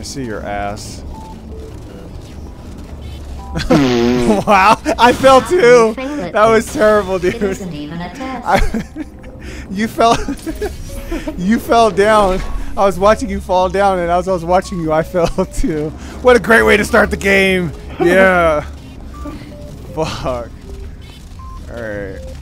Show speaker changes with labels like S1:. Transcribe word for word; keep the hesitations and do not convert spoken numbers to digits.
S1: see your ass. Wow, I fell too. That was terrible, dude.
S2: It isn't even a test.
S1: I, you fell. You fell down. I was watching you fall down, and as I was watching you, I fell too. What a great way to start the game. Yeah. Fuck. All right.